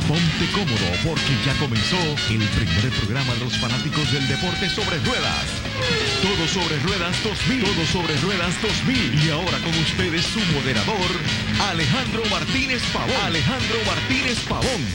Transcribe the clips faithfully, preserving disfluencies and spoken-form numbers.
Ponte cómodo porque ya comenzó el primer programa de los fanáticos del deporte sobre ruedas. Todo sobre ruedas dos mil. Todo sobre ruedas dos mil. Y ahora con ustedes su moderador, Alejandro Martínez Pavón. Alejandro Martínez Pavón.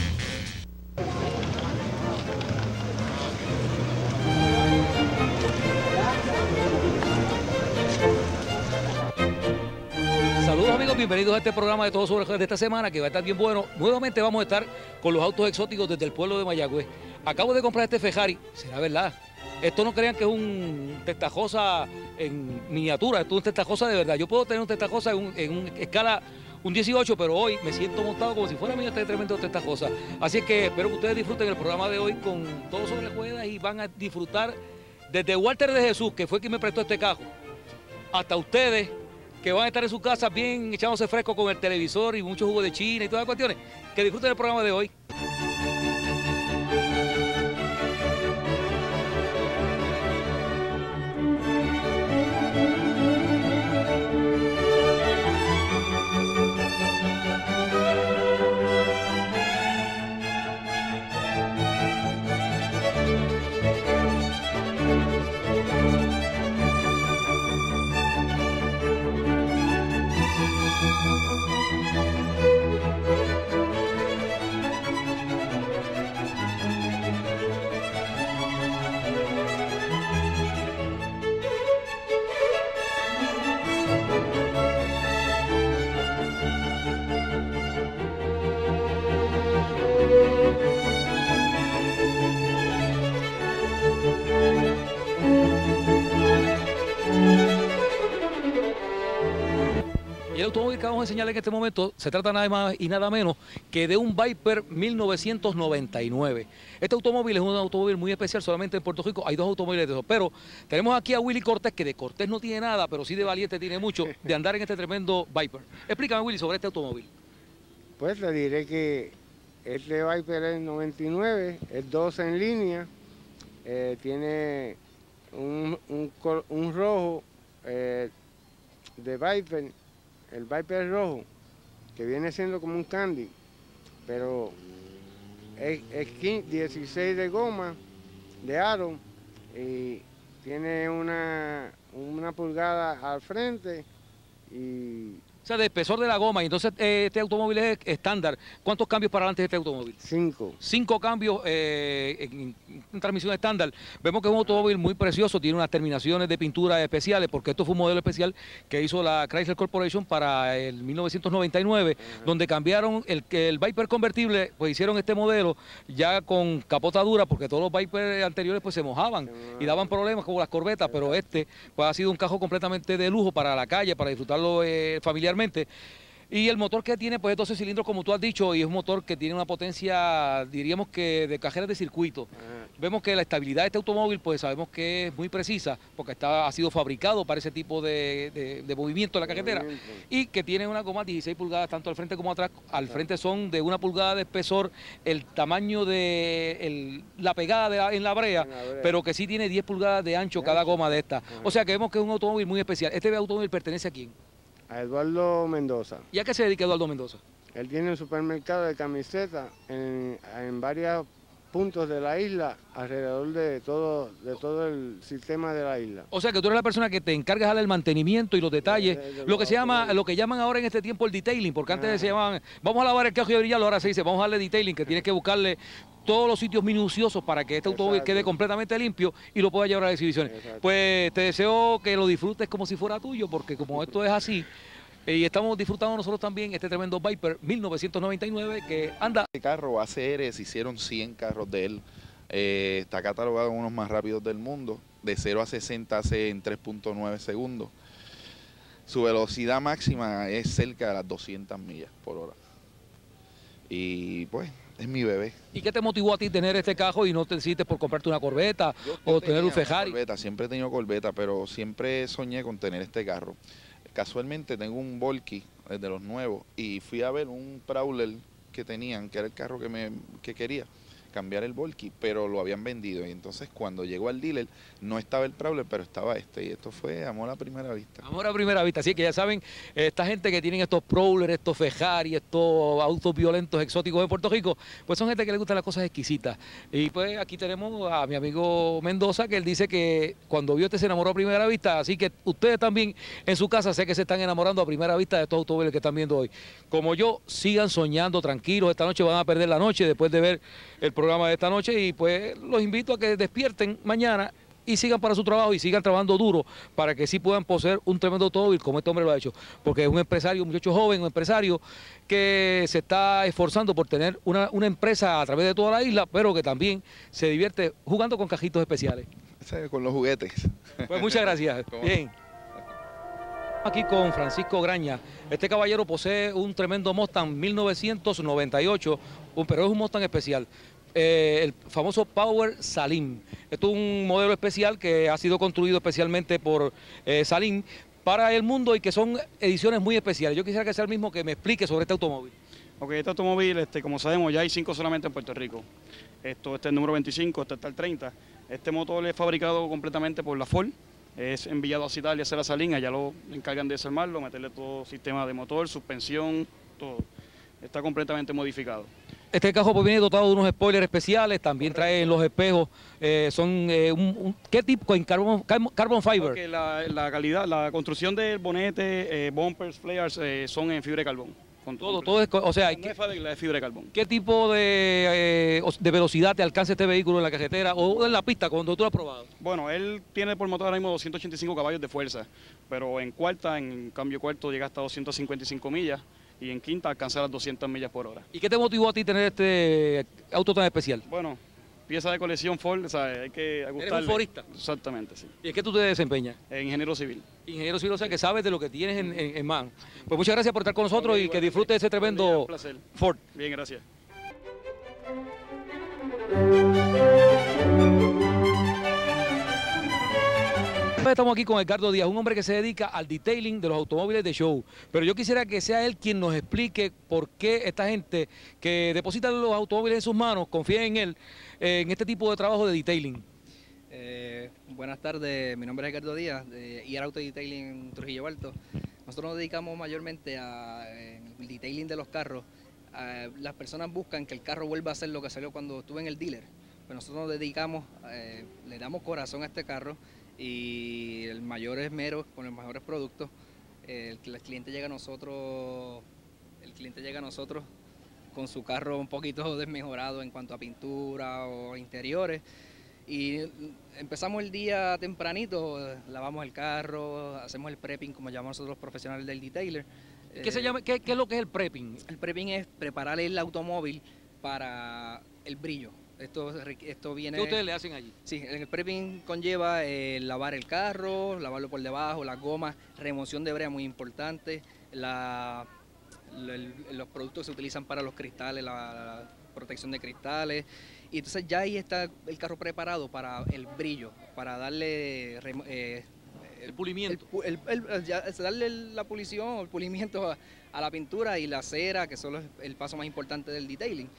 Saludos amigos, bienvenidos a este programa de Todo sobre Ruedas de esta semana que va a estar bien bueno. Nuevamente vamos a estar con los autos exóticos desde el pueblo de Mayagüez. Acabo de comprar este Ferrari, será verdad. Esto no crean que es un testajosa en miniatura, esto es un testajosa de verdad. Yo puedo tener un testajosa en, un, en un escala un dieciocho, pero hoy me siento montado como si fuera mío este tremendo testajosa. Así que espero que ustedes disfruten el programa de hoy con Todo sobre Ruedas y van a disfrutar desde Walter de Jesús, que fue quien me prestó este carro, hasta ustedes, que van a estar en su casa bien echándose fresco con el televisor y mucho jugo de China y todas las cuestiones. Que disfruten el programa de hoy. Y el automóvil que vamos a enseñarles en este momento se trata nada más y nada menos que de un Viper mil novecientos noventa y nueve. Este automóvil es un automóvil muy especial, solamente en Puerto Rico hay dos automóviles de esos. Pero tenemos aquí a Willy Cortés, que de Cortés no tiene nada, pero sí de valiente tiene mucho, de andar en este tremendo Viper. Explícame, Willy, sobre este automóvil. Pues le diré que este Viper es noventa y nueve, es dos en línea, eh, tiene un, un, un rojo eh, de Viper. El Viper rojo, que viene siendo como un Candy, pero es, es dieciséis de goma, de aro, y tiene una, una pulgada al frente y... O sea, de espesor de la goma, y entonces eh, este automóvil es estándar. ¿Cuántos cambios para adelante es este automóvil? Cinco. Cinco cambios eh, en, en transmisión estándar. Vemos que es un automóvil muy precioso, tiene unas terminaciones de pintura especiales, porque esto fue un modelo especial que hizo la Chrysler Corporation para el mil novecientos noventa y nueve, uh-huh. Donde cambiaron el, el Viper convertible, pues hicieron este modelo ya con capota dura, porque todos los Viper anteriores pues se mojaban uh-huh. y daban problemas como las corbetas, uh-huh. Pero este pues ha sido un carro completamente de lujo para la calle, para disfrutarlo eh, familiarmente. Y el motor que tiene pues es doce cilindros, como tú has dicho, y es un motor que tiene una potencia, diríamos que de cajeras de circuito. Ah. Vemos que la estabilidad de este automóvil pues sabemos que es muy precisa, porque está, ha sido fabricado para ese tipo de, de, de movimiento en la carretera, y que tiene una goma dieciséis pulgadas tanto al frente como atrás. Al ah. frente son de una pulgada de espesor, el tamaño de el, la pegada de la, en, la brea, en la brea, pero que sí tiene diez pulgadas de ancho de cada ancho. Goma de esta. Ah. O sea que vemos que es un automóvil muy especial. ¿Este automóvil pertenece a quién? A Eduardo Mendoza. ¿Y a qué se dedica Eduardo Mendoza? Él tiene un supermercado de camisetas en, en varios puntos de la isla, alrededor de todo, de todo el sistema de la isla. O sea que tú eres la persona que te encargas del mantenimiento y los detalles, de, de, de lo que se llama, lo que llaman ahora en este tiempo el detailing, porque antes ah. se llamaban, vamos a lavar el carro y brillarlo, ahora se dice, vamos a darle detailing, que tienes que buscarle todos los sitios minuciosos para que este automóvil quede completamente limpio y lo pueda llevar a las exhibiciones. Exacto. Pues te deseo que lo disfrutes como si fuera tuyo, porque como esto es así, y estamos disfrutando nosotros también este tremendo Viper mil novecientos noventa y nueve que anda. Este carro A C R, se hicieron cien carros de él, eh, está catalogado como uno de los más rápidos del mundo, de cero a sesenta hace en tres punto nueve segundos. Su velocidad máxima es cerca de las doscientas millas por hora. Y pues, es mi bebé. ¿Y qué te motivó a ti tener este carro y no te decidiste por comprarte una Corvette o tener un Ferrari? Corvette, siempre he tenido Corvette, pero siempre soñé con tener este carro. Casualmente tengo un Volky de los nuevos y fui a ver un Prowler que tenían, que era el carro que, me, que quería. cambiar el Volky, pero lo habían vendido. Y entonces cuando llegó al dealer no estaba el Prowler, pero estaba este. Y esto fue amor a primera vista. Amor a primera vista. Así que ya saben, esta gente que tienen estos Prowler, estos Ferrari, estos autos violentos exóticos de Puerto Rico, pues son gente que les gustan las cosas exquisitas. Y pues aquí tenemos a mi amigo Mendoza, que él dice que cuando vio este se enamoró a primera vista. Así que ustedes también en su casa sé que se están enamorando a primera vista de estos automóviles que están viendo hoy. Como yo, sigan soñando tranquilos. Esta noche van a perder la noche después de ver el programa de esta noche y pues los invito a que despierten mañana y sigan para su trabajo y sigan trabajando duro para que sí puedan poseer un tremendo automóvil como este hombre lo ha hecho, porque es un empresario, un muchacho joven, un empresario que se está esforzando por tener una, una empresa a través de toda la isla, pero que también se divierte jugando con cajitos especiales. Con los juguetes. Pues muchas gracias. Bien. Aquí con Francisco Graña. Este caballero posee un tremendo Mustang mil novecientos noventa y ocho, un, pero es un Mustang especial. Eh, el famoso Power Salim. Esto es un modelo especial que ha sido construido especialmente por eh, Salim para el mundo y que son ediciones muy especiales. Yo quisiera que sea el mismo que me explique sobre este automóvil. Ok, este automóvil, este, como sabemos, ya hay cinco solamente en Puerto Rico. Esto, este es el número veinticinco, este está el treinta. Este motor es fabricado completamente por la Ford. Es enviado a Italia a hacer la Salim, allá lo encargan de desarmarlo, meterle todo sistema de motor, suspensión, todo. Está completamente modificado. Este carro pues viene dotado de unos spoilers especiales, también trae los espejos, eh, son eh, un, un, ¿qué tipo? En carbon, carbon fiber. Okay, la, la calidad, la construcción del bonete, eh, bumpers, flares, eh, son en fibra de carbón. Con todo, todo es, o sea, no ¿qué, es de fibra de carbón. ¿Qué tipo de, eh, de velocidad te alcanza este vehículo en la carretera o en la pista cuando tú lo has probado? Bueno, él tiene por motor ahora mismo doscientos ochenta y cinco caballos de fuerza, pero en cuarta, en cambio cuarto, llega hasta doscientas cincuenta y cinco millas y en quinta alcanza las doscientas millas por hora. ¿Y qué te motivó a ti tener este auto tan especial? Bueno, pieza de colección Ford, o sea, hay que gustarle. ¿Eres un Fordista? Exactamente, sí. ¿Y en qué tú te desempeñas? En ingeniero civil. Ingeniero civil, o sea, que sabes de lo que tienes en, en, en mano. Pues muchas gracias por estar con nosotros okay, y que disfrutes de ese tremendo placer. Ford. Bien, gracias. Estamos aquí con Edgardo Díaz, un hombre que se dedica al detailing de los automóviles de show. Pero yo quisiera que sea él quien nos explique por qué esta gente que deposita los automóviles en sus manos confía en él eh, en este tipo de trabajo de detailing. Eh, buenas tardes, mi nombre es Edgardo Díaz de I A R Auto Detailing en Trujillo Alto. Nosotros nos dedicamos mayormente al eh, detailing de los carros. Eh, las personas buscan que el carro vuelva a ser lo que salió cuando estuve en el dealer. Pues nosotros nos dedicamos, eh, le damos corazón a este carro y el mayor esmero con los mejores productos. Eh, el, el cliente llega a nosotros, el cliente llega a nosotros con su carro un poquito desmejorado en cuanto a pintura o interiores. Y empezamos el día tempranito, lavamos el carro, hacemos el prepping, como llamamos nosotros los profesionales del detailer. ¿Qué, se llama, qué, ¿Qué es lo que es el prepping? El prepping es preparar el automóvil para el brillo. Esto, esto viene... ¿Qué ustedes le hacen allí? Sí, el prepping conlleva eh, lavar el carro, lavarlo por debajo, las gomas, remoción de brea muy importante, la, la, el, los productos que se utilizan para los cristales, la, la protección de cristales. Y entonces ya ahí está el carro preparado para el brillo, para darle eh, el pulimiento. El, el, el, ya, darle la pulición, el pulimiento a, a la pintura y la cera, que son los, el paso más importante del detailing.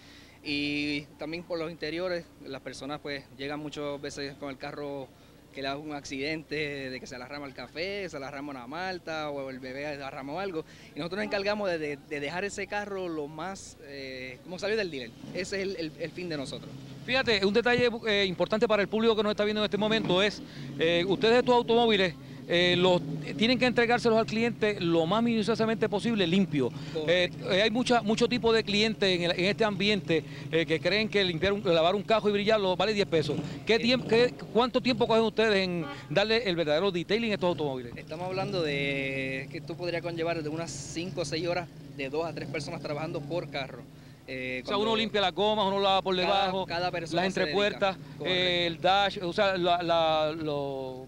Y también por los interiores, las personas pues llegan muchas veces con el carro que le da un accidente, de que se le arrama el café, se le arrama una malta o el bebé arramó algo. Y nosotros nos encargamos de, de, de dejar ese carro lo más, eh, como salió del dealer. Ese es el, el, el fin de nosotros. Fíjate, un detalle eh, importante para el público que nos está viendo en este momento es, eh, ustedes estos automóviles, Eh, los, tienen que entregárselos al cliente lo más minuciosamente posible limpio. Eh, eh, hay mucha, mucho tipo de clientes en, el, en este ambiente eh, que creen que limpiar un, lavar un carro y brillarlo vale diez pesos. ¿Qué tiempo, qué, ¿Cuánto tiempo cogen ustedes en darle el verdadero detailing a estos automóviles? Estamos hablando de que esto podría conllevar de unas cinco o seis horas de dos a tres personas trabajando por carro. Eh, o sea, uno limpia las gomas, uno lava por debajo, cada, cada las entrepuertas, eh, el dash, o sea, la, la, lo,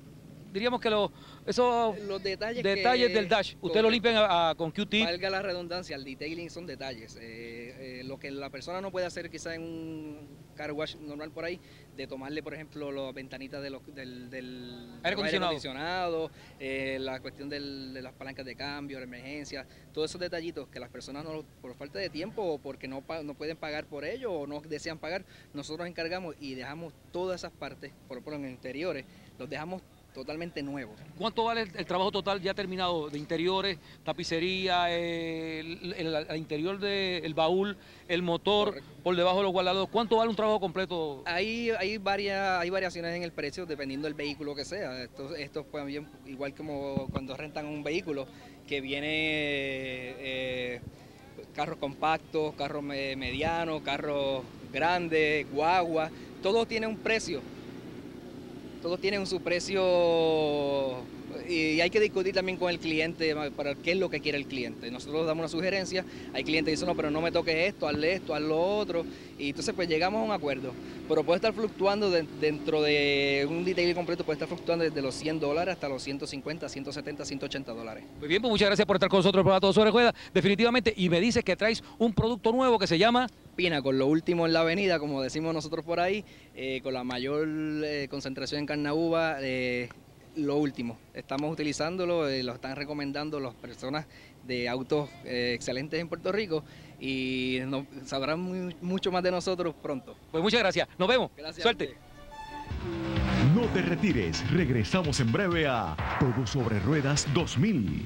diríamos que los, esos Los detalles, detalles que, del dash, ustedes lo limpian a, a, con Q-tip. Valga la redundancia, el detailing son detalles. Eh, eh, lo que la persona no puede hacer quizá en un car wash normal por ahí, de tomarle, por ejemplo, las ventanitas de los, del, del aire acondicionado, aire acondicionado eh, la cuestión del, de las palancas de cambio, la emergencia, todos esos detallitos que las personas no, por falta de tiempo o porque no, no pueden pagar por ello o no desean pagar, nosotros encargamos y dejamos todas esas partes, por ejemplo en interiores, los dejamos totalmente nuevos. ¿Cuánto vale el, el trabajo total ya terminado de interiores, tapicería, el, el, el interior del baúl, el motor, correcto, por debajo de los guardados? ¿Cuánto vale un trabajo completo? Hay, hay, varias, hay variaciones en el precio dependiendo del vehículo que sea. Esto, esto pues, bien, igual como cuando rentan un vehículo que viene eh, carros compactos, carros medianos, carros grandes, guagua, todo tiene un precio. Todos tienen su precio y hay que discutir también con el cliente para qué es lo que quiere el cliente. Nosotros damos una sugerencia, hay clientes que dicen, no, pero no me toques esto, hazle esto, haz lo otro, y entonces pues llegamos a un acuerdo. Pero puede estar fluctuando de, dentro de un detail completo, puede estar fluctuando desde los cien dólares hasta los ciento cincuenta, ciento setenta, ciento ochenta dólares. Muy bien, pues muchas gracias por estar con nosotros para Todo Sobre Ruedas, definitivamente, y me dices que traes un producto nuevo que se llama... Pina, con lo último en la avenida, como decimos nosotros por ahí, eh, con la mayor eh, concentración en carne a uva, eh, lo último. Estamos utilizándolo, eh, lo están recomendando las personas de autos eh, excelentes en Puerto Rico y no, sabrán muy, mucho más de nosotros pronto. Pues muchas gracias, nos vemos. Gracias. Suerte. No te retires, regresamos en breve a Todo Sobre Ruedas dos mil.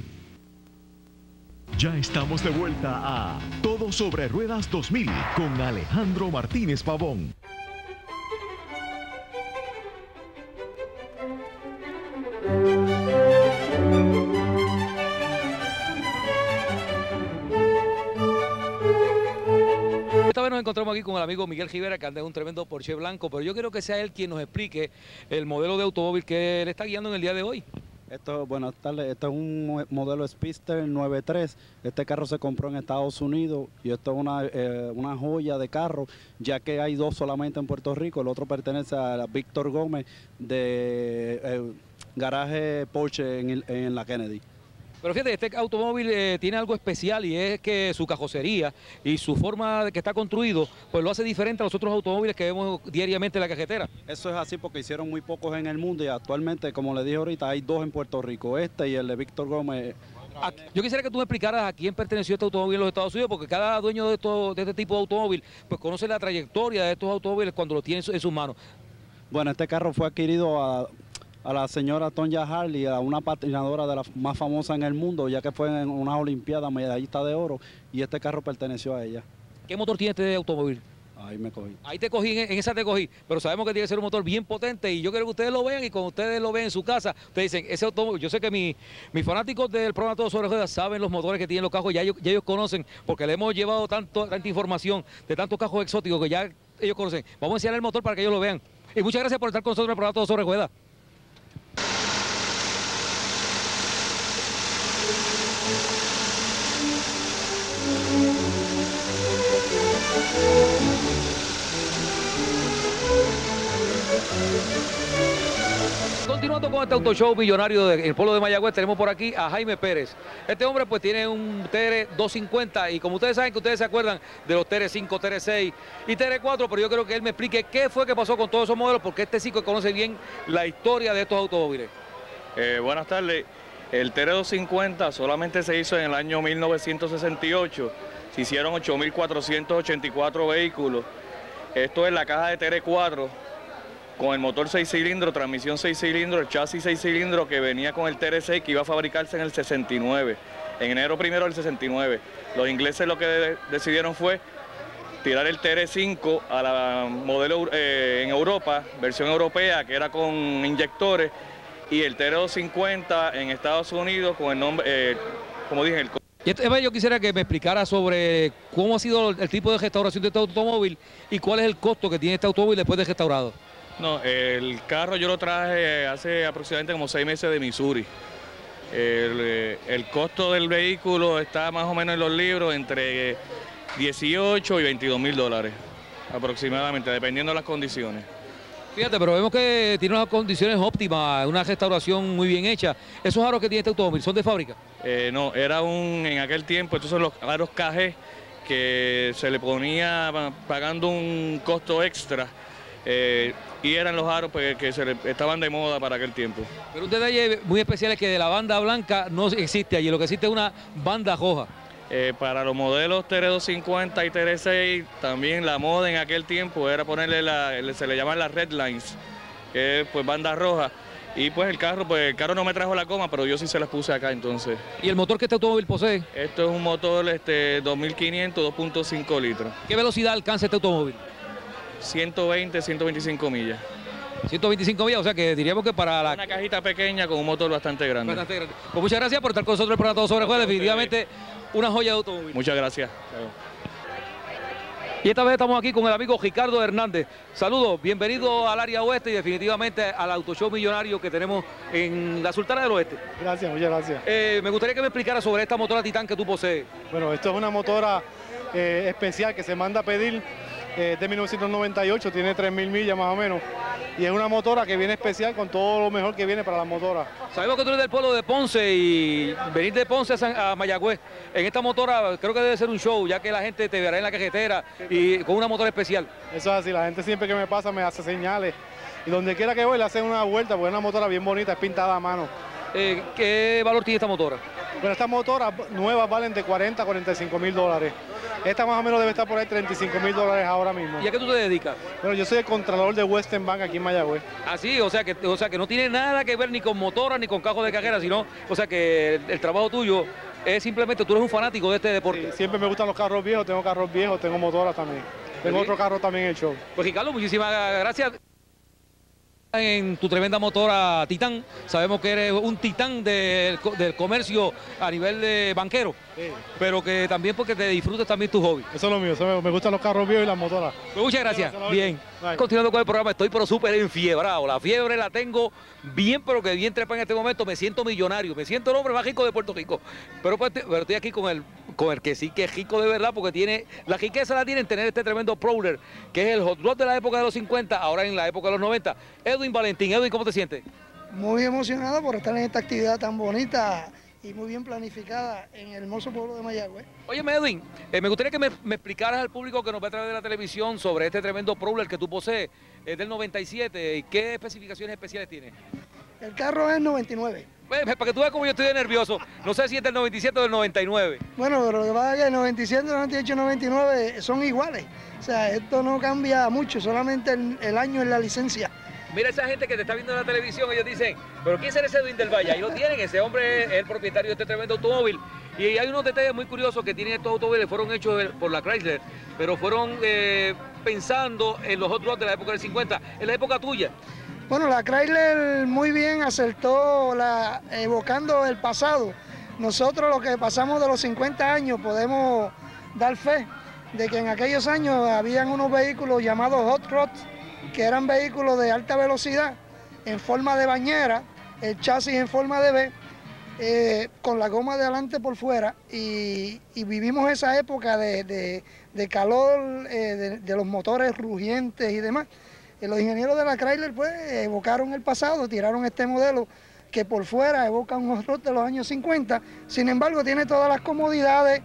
Ya estamos de vuelta a Todo Sobre Ruedas dos mil con Alejandro Martínez Pavón. Esta vez nos encontramos aquí con el amigo Miguel Rivera, que anda en un tremendo Porsche blanco, pero yo quiero que sea él quien nos explique el modelo de automóvil que él está guiando en el día de hoy. Esto, buenas tardes, esto es un modelo Speedster nueve tres, este carro se compró en Estados Unidos y esto es una, eh, una joya de carro, ya que hay dos solamente en Puerto Rico, el otro pertenece a Víctor Gómez de eh, garaje Porsche en, el, en la Kennedy. Pero fíjate, este automóvil eh, tiene algo especial y es que su cajocería y su forma de que está construido, pues lo hace diferente a los otros automóviles que vemos diariamente en la carretera. Eso es así porque hicieron muy pocos en el mundo y actualmente, como le dije ahorita, hay dos en Puerto Rico, este y el de Víctor Gómez. Yo quisiera que tú me explicaras a quién perteneció este automóvil en los Estados Unidos, porque cada dueño de, esto, de este tipo de automóvil pues conoce la trayectoria de estos automóviles cuando lo tiene en sus manos. Bueno, este carro fue adquirido a... a la señora Tonya Harley, a una patinadora de las más famosas en el mundo, ya que fue en unas olimpiadas medallista de oro, y este carro perteneció a ella. ¿Qué motor tiene este automóvil? Ahí me cogí. Ahí te cogí, en esa te cogí, pero sabemos que tiene que ser un motor bien potente y yo quiero que ustedes lo vean y cuando ustedes lo ven en su casa, ustedes dicen, ese automóvil, yo sé que mi, mis fanáticos del programa Todo Sobre Ruedas saben los motores que tienen los cajos, ya ellos, ya ellos conocen, porque le hemos llevado tanto, tanta información de tantos cajos exóticos que ya ellos conocen. Vamos a enseñar el motor para que ellos lo vean. Y muchas gracias por estar con nosotros en el programa Todo Sobre Ruedas. Continuando con este auto show millonario del pueblo de Mayagüez, tenemos por aquí a Jaime Pérez. Este hombre pues tiene un T R doscientos cincuenta y como ustedes saben que ustedes se acuerdan de los T R cinco, T R seis y T R cuatro, pero yo creo que él me explique qué fue que pasó con todos esos modelos, porque este chico conoce bien la historia de estos automóviles. Eh, buenas tardes. El T R doscientos cincuenta solamente se hizo en el año mil novecientos sesenta y ocho. Se hicieron ocho mil cuatrocientos ochenta y cuatro vehículos. Esto es la caja de T R cuatro con el motor seis cilindros, transmisión seis cilindros, el chasis seis cilindros que venía con el T R seis que iba a fabricarse en el sesenta y nueve, en enero primero del sesenta y nueve. Los ingleses lo que de decidieron fue tirar el T R cinco a la modelo eh, en Europa, versión europea, que era con inyectores, y el T R doscientos cincuenta en Estados Unidos con el nombre, eh, como dije, el... Y este, yo quisiera que me explicara sobre cómo ha sido el tipo de restauración de este automóvil y cuál es el costo que tiene este automóvil después de restaurado. No, el carro yo lo traje hace aproximadamente como seis meses de Missouri. El, el costo del vehículo está más o menos en los libros entre dieciocho y veintidós mil dólares aproximadamente, dependiendo de las condiciones. Fíjate, pero vemos que tiene unas condiciones óptimas, una restauración muy bien hecha. ¿Esos aros que tiene este automóvil son de fábrica? Eh, no, era un, en aquel tiempo, estos son los aros K G que se le ponía pagando un costo extra eh, y eran los aros pues, que se le, estaban de moda para aquel tiempo. Pero un detalle muy especial es que de la banda blanca no existe allí, lo que existe es una banda roja. Eh, para los modelos T R doscientos cincuenta y T R seis, también la moda en aquel tiempo era ponerle, la, se le llaman las red lines, que es pues banda roja. Y pues el carro, pues el carro no me trajo la goma, pero yo sí se las puse acá entonces. ¿Y el motor que este automóvil posee? Esto es un motor este, dos mil quinientos, dos punto cinco litros. ¿Qué velocidad alcanza este automóvil? ciento veinte, ciento veinticinco millas. ciento veinticinco millas, o sea que diríamos que para la... Una cajita pequeña con un motor bastante grande. Bastante grande. Pues muchas gracias por estar con nosotros en el programa Todo Sobre Ruedas, definitivamente una joya de automóvil. Muchas gracias. Y esta vez estamos aquí con el amigo Ricardo Hernández. Saludos, bienvenido al área oeste y definitivamente al Auto Show Millonario que tenemos en la Sultana del Oeste. Gracias, muchas gracias. Eh, me gustaría que me explicara sobre esta motora Titán que tú posees. Bueno, esto es una motora eh, especial que se manda a pedir eh, de mil novecientos noventa y ocho, tiene tres mil millas más o menos. Y es una motora que viene especial con todo lo mejor que viene para la motora. Sabemos que tú eres del pueblo de Ponce y venir de Ponce a, San, a Mayagüez en esta motora creo que debe ser un show, ya que la gente te verá en la carretera y con una motora especial. Eso es así, la gente siempre que me pasa me hace señales y donde quiera que voy le hacen una vuelta porque es una motora bien bonita, es pintada a mano. Eh, ¿Qué valor tiene esta motora? Bueno, estas motoras nuevas valen de cuarenta a cuarenta y cinco mil dólares. Esta más o menos debe estar por ahí treinta y cinco mil dólares ahora mismo. ¿Y a qué tú te dedicas? Bueno, yo soy el contralor de Western Bank aquí en Mayagüez. Ah, sí, o sea, que, o sea que no tiene nada que ver ni con motoras ni con cajos de carrera, sino, o sea que el, el trabajo tuyo es simplemente, tú eres un fanático de este deporte. Sí, siempre me gustan los carros viejos, tengo carros viejos, tengo motoras también. Tengo otro carro también en el show. Pues Ricardo, muchísimas gracias. En tu tremenda motora Titán, sabemos que eres un titán del, del comercio a nivel de banquero, sí, pero que también porque te disfrutes también tu hobby. Eso es lo mío, eso me, me gustan los carros viejos y las motoras. Pues muchas gracias. Bien, Bye. Continuando con el programa, estoy pero súper enfiebrado, la fiebre la tengo bien, pero que bien trepa en este momento, me siento millonario, me siento el hombre más rico de Puerto Rico, pero, pues, pero estoy aquí con el, con el que sí que es rico de verdad, porque tiene, la riqueza la tiene en tener este tremendo Prowler, que es el hot rod de la época de los cincuenta, ahora en la época de los noventa. Edwin Valentín. Edwin, ¿cómo te sientes? Muy emocionado por estar en esta actividad tan bonita y muy bien planificada en el hermoso pueblo de Mayagüez. Oye, Edwin, eh, me gustaría que me, me explicaras al público que nos ve a través de la televisión sobre este tremendo Prowler que tú posees, es del noventa y siete, y qué especificaciones especiales tiene. El carro es noventa y nueve. Pues, para que tú veas cómo yo estoy de nervioso, no sé si es del noventa y siete o del noventa y nueve. Bueno, pero lo que pasa es que el noventa y siete, noventa y ocho, noventa y nueve son iguales. O sea, esto no cambia mucho, solamente el, el año en la licencia. Mira esa gente que te está viendo en la televisión, ellos dicen, pero ¿quién será ese Edwin del Valle? Ahí lo tienen, ese hombre es el propietario de este tremendo automóvil. Y hay unos detalles muy curiosos que tienen estos automóviles, fueron hechos por la Chrysler, pero fueron eh, pensando en los hot rods de la época del cincuenta, en la época tuya. Bueno, la Chrysler muy bien acertó la, evocando el pasado. Nosotros los que pasamos de los cincuenta años podemos dar fe de que en aquellos años habían unos vehículos llamados hot rods, que eran vehículos de alta velocidad, en forma de bañera, el chasis en forma de V, eh, con la goma de adelante por fuera, y, y vivimos esa época de, de, de calor, eh, de, de los motores rugientes y demás. Eh, los ingenieros de la Chrysler pues evocaron el pasado, tiraron este modelo que por fuera evoca un hot rod de los años cincuenta, sin embargo tiene todas las comodidades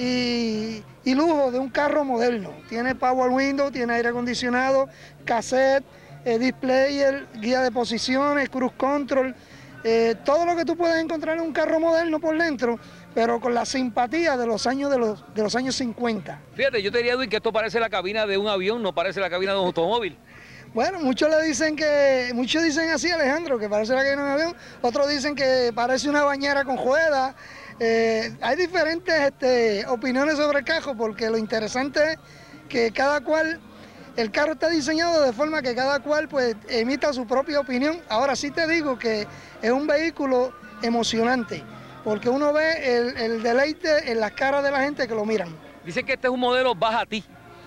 y, y lujo de un carro moderno. Tiene power window, tiene aire acondicionado, cassette, eh, displayer, guía de posiciones, cruise control, eh, todo lo que tú puedes encontrar en un carro moderno por dentro, pero con la simpatía de los años de los, de los años cincuenta. Fíjate, yo te diría, Edwin, que esto parece la cabina de un avión, no parece la cabina de un automóvil. Bueno, muchos le dicen que, muchos dicen así, Alejandro, que parece la cabina de un avión, otros dicen que parece una bañera con ruedas. Eh, hay diferentes este, opiniones sobre el carro, porque lo interesante es que cada cual, el carro está diseñado de forma que cada cual pues emita su propia opinión. Ahora sí te digo que es un vehículo emocionante, porque uno ve el, el deleite en las caras de la gente que lo miran. Dicen que este es un modelo baja a ti.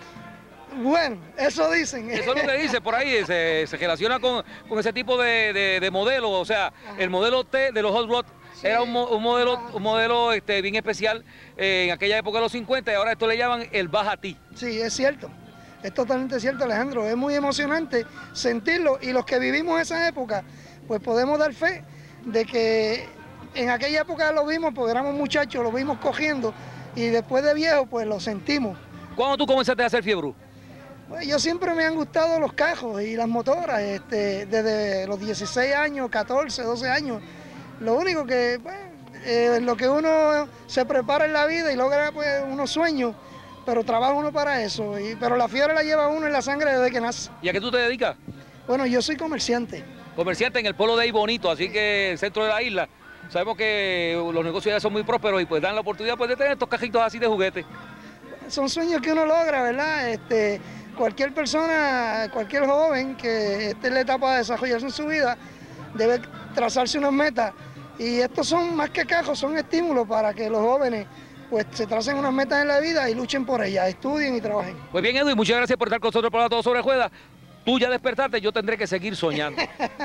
Bueno, eso dicen. Eso es lo que dice por ahí, se, se relaciona con, con ese tipo de, de, de modelo, o sea, ajá, el modelo T de los hot rods. Sí, era un, un modelo, un modelo este, bien especial eh, en aquella época de los cincuenta y ahora esto le llaman el baja ti. Sí, es cierto. Es totalmente cierto, Alejandro, es muy emocionante sentirlo y los que vivimos esa época, pues podemos dar fe de que en aquella época lo vimos porque éramos muchachos, lo vimos cogiendo y después de viejo pues lo sentimos. ¿Cuándo tú comenzaste a hacer fiebre? Pues yo siempre me han gustado los cajos y las motoras, este, desde los dieciséis años, catorce, doce años. Lo único que, pues, eh, lo que uno se prepara en la vida y logra pues, unos sueños, pero trabaja uno para eso. Y, pero la fiebre la lleva uno en la sangre desde que nace. ¿Y a qué tú te dedicas? Bueno, yo soy comerciante. Comerciante en el Polo de ahí bonito, así que el centro de la isla. Sabemos que los negocios ya son muy prósperos y pues dan la oportunidad pues, de tener estos cajitos así de juguete. Son sueños que uno logra, ¿verdad? Este, cualquier persona, cualquier joven que esté en la etapa de desarrollarse en su vida, debe trazarse unas metas. Y estos son más que cajos, son estímulos para que los jóvenes pues se tracen unas metas en la vida y luchen por ellas, estudien y trabajen. Pues bien, Edwin, muchas gracias por estar con nosotros para Todo Sobre Ruedas. Tú ya despertaste, yo tendré que seguir soñando.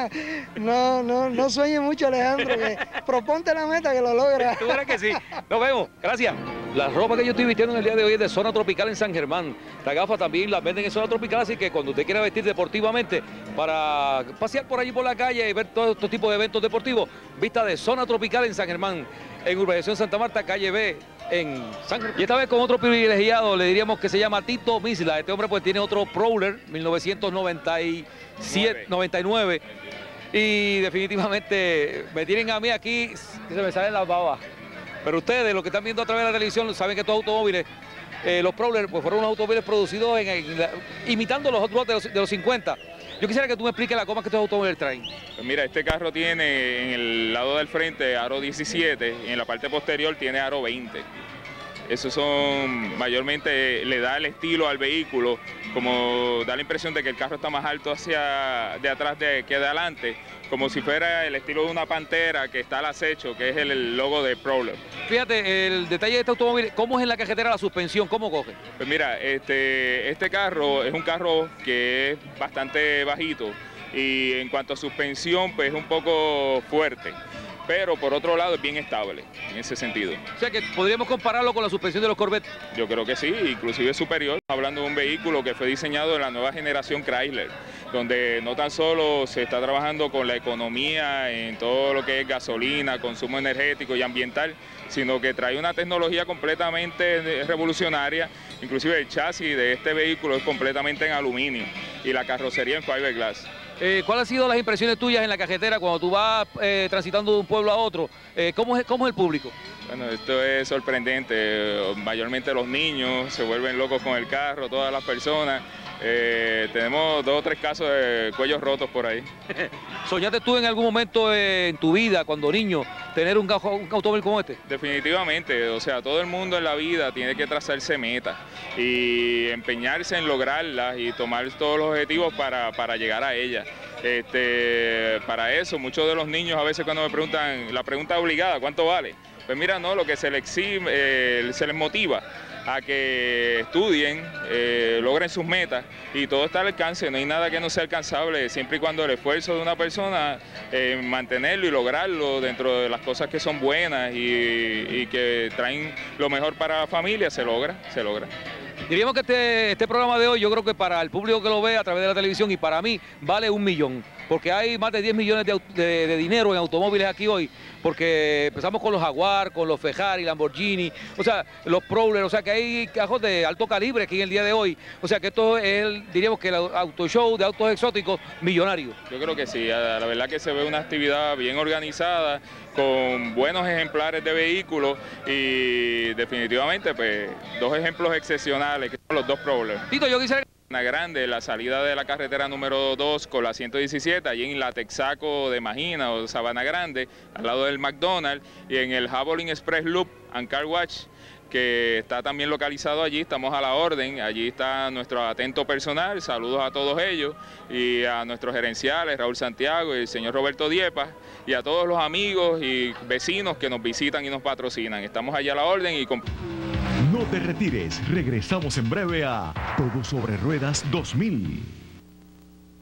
No, no, no sueñes mucho, Alejandro, que proponte la meta que lo logra. Tú verás que sí. Nos vemos, gracias. La ropa que yo estoy vistiendo en el día de hoy es de Zona Tropical en San Germán. Las gafas también las venden en Zona Tropical, así que cuando usted quiera vestir deportivamente para pasear por allí por la calle y ver todo este tipo de eventos deportivos, vista de Zona Tropical en San Germán, en Urbanización Santa Marta, calle B, en San Germán. Y esta vez con otro privilegiado, le diríamos que se llama Tito Misla. Este hombre pues tiene otro Prowler, mil novecientos noventa y siete, noventa y nueve. Y definitivamente me tienen a mí aquí, se me salen las babas. Pero ustedes, los que están viendo a través de la televisión, saben que estos automóviles, eh, los Prowler, pues fueron unos automóviles producidos en, en la, imitando los Hot Rods de los, de los cincuenta. Yo quisiera que tú me expliques la coma que estos automóviles traen. Pues mira, este carro tiene en el lado del frente aro diecisiete y en la parte posterior tiene aro veinte. Esos son, mayormente le da el estilo al vehículo, como da la impresión de que el carro está más alto hacia de atrás de, que de adelante, como si fuera el estilo de una pantera que está al acecho, que es el, el logo de Prowler. Fíjate, el detalle de este automóvil, ¿cómo es en la cajetera la suspensión? ¿Cómo coge? Pues mira, este, este carro es un carro que es bastante bajito y en cuanto a suspensión, pues es un poco fuerte. Pero por otro lado es bien estable en ese sentido. O sea que podríamos compararlo con la suspensión de los Corvette. Yo creo que sí, inclusive superior. Hablando de un vehículo que fue diseñado de la nueva generación Chrysler, donde no tan solo se está trabajando con la economía en todo lo que es gasolina, consumo energético y ambiental, sino que trae una tecnología completamente revolucionaria. Inclusive el chasis de este vehículo es completamente en aluminio y la carrocería en fiberglass. Eh, ¿Cuáles han sido las impresiones tuyas en la cajetera cuando tú vas eh, transitando de un pueblo a otro? Eh, ¿cómo, es, ¿Cómo es el público? Bueno, esto es sorprendente. Mayormente los niños se vuelven locos con el carro, todas las personas. Eh, tenemos dos o tres casos de cuellos rotos por ahí. ¿Soñaste tú en algún momento eh, en tu vida, cuando niño, tener un, un automóvil como este? Definitivamente, o sea, todo el mundo en la vida tiene que trazarse metas y empeñarse en lograrlas y tomar todos los objetivos para, para llegar a ellas. Este, para eso, muchos de los niños a veces cuando me preguntan, la pregunta obligada, ¿cuánto vale? Pues mira, no, lo que se les, exime, eh, se les motiva a que estudien, eh, logren sus metas y todo está al alcance, no hay nada que no sea alcanzable, siempre y cuando el esfuerzo de una persona, eh, mantenerlo y lograrlo dentro de las cosas que son buenas y, y que traen lo mejor para la familia, se logra, se logra. Diríamos que este, este programa de hoy, yo creo que para el público que lo ve a través de la televisión y para mí, vale un millón. Porque hay más de diez millones de, de, de dinero en automóviles aquí hoy, porque empezamos con los Jaguar, con los Ferrari, Lamborghini, o sea, los Prowler, o sea que hay cajos de alto calibre aquí en el día de hoy. O sea que esto es, el, diríamos que el auto show de autos exóticos millonarios. Yo creo que sí, la verdad que se ve una actividad bien organizada, con buenos ejemplares de vehículos y definitivamente pues dos ejemplos excepcionales, que son los dos Prowler. Tito, yo quisiera... Una grande, la salida de la carretera número dos con la ciento diecisiete, allí en la Texaco de Magina o Sabana Grande, al lado del McDonald's, y en el Javelin Express Loop and Car Wash, que está también localizado allí, estamos a la orden, allí está nuestro atento personal, saludos a todos ellos, y a nuestros gerenciales, Raúl Santiago y el señor Roberto Diepa, y a todos los amigos y vecinos que nos visitan y nos patrocinan. Estamos allá a la orden y... No te retires, regresamos en breve a Todo Sobre Ruedas dos mil.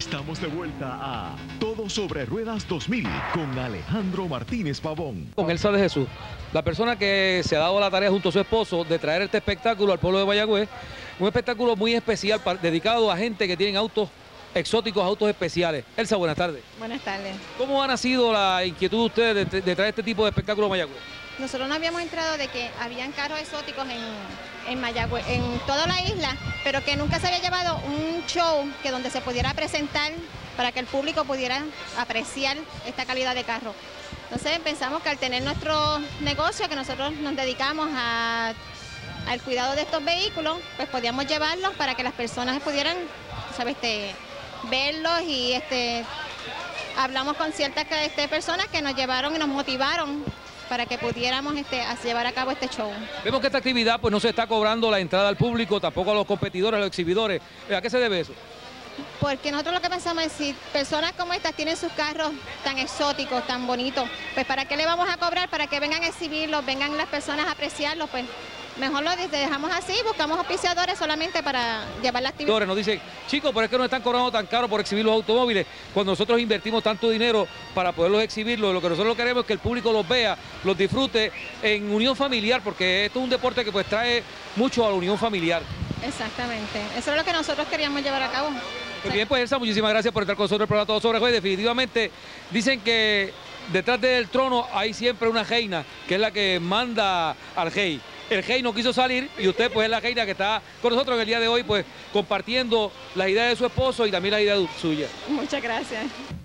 Estamos de vuelta a Todo sobre Ruedas dos mil con Alejandro Martínez Pavón. Con Elsa de Jesús, la persona que se ha dado la tarea junto a su esposo de traer este espectáculo al pueblo de Mayagüez, un espectáculo muy especial para, dedicado a gente que tienen autos exóticos, autos especiales. Elsa, buenas tardes. Buenas tardes. ¿Cómo ha nacido la inquietud de ustedes de, de traer este tipo de espectáculo a Mayagüez? Nosotros nos habíamos enterado de que habían carros exóticos en, en Mayagüez, en toda la isla, pero que nunca se había llevado un show que donde se pudiera presentar para que el público pudiera apreciar esta calidad de carro. Entonces pensamos que al tener nuestro negocio, que nosotros nos dedicamos a, al cuidado de estos vehículos, pues podíamos llevarlos para que las personas pudieran, ¿sabes? Este, verlos y este, hablamos con ciertas este, personas que nos llevaron y nos motivaron para que pudiéramos este, llevar a cabo este show. Vemos que esta actividad pues no se está cobrando la entrada al público, tampoco a los competidores, a los exhibidores. ¿A qué se debe eso? Porque nosotros lo que pensamos es, si personas como estas tienen sus carros tan exóticos, tan bonitos, pues ¿para qué le vamos a cobrar? Para que vengan a exhibirlos, vengan las personas a apreciarlos, pues mejor lo dejamos así, buscamos auspiciadores solamente para llevar la actividad. Nos dicen, chicos, ¿por qué nos están cobrando tan caro por exhibir los automóviles cuando nosotros invertimos tanto dinero para poderlos exhibirlos? Lo que nosotros queremos es que el público los vea, los disfrute en unión familiar, porque esto es un deporte que pues trae mucho a la unión familiar. Exactamente, eso es lo que nosotros queríamos llevar a cabo. Muy bien, pues Elsa, muchísimas gracias por estar con nosotros en el programa Todo sobre Ruedas. Definitivamente dicen que detrás del trono hay siempre una reina, que es la que manda al rey. El rey no quiso salir y usted pues es la reina que está con nosotros en el día de hoy, pues compartiendo las ideas de su esposo y también las ideas suyas. Muchas gracias.